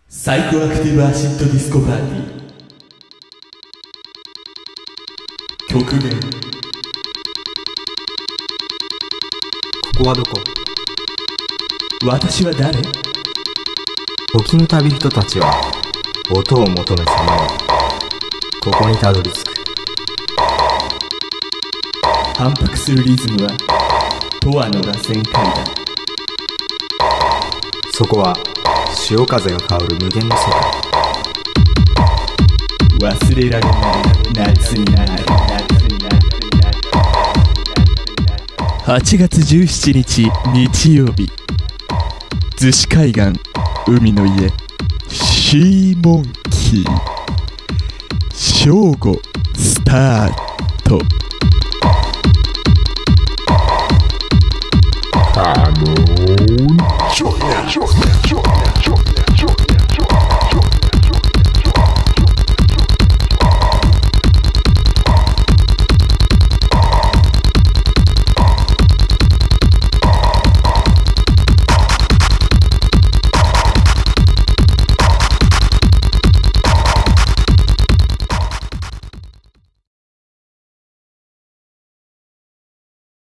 サイコアクティブアシッドディスコパーティー。極限。 ここはどこ？ 私は誰？ 時の旅人たちは音を求めさまよい、ここにたどり着く。 反復するリズムは永遠の螺旋階段。 そこは潮風が香る無限の世界。 忘れられない夏になる。8月17日日曜日、逗子海岸海の家シーモンキー、正午スタート。 Come on, join us.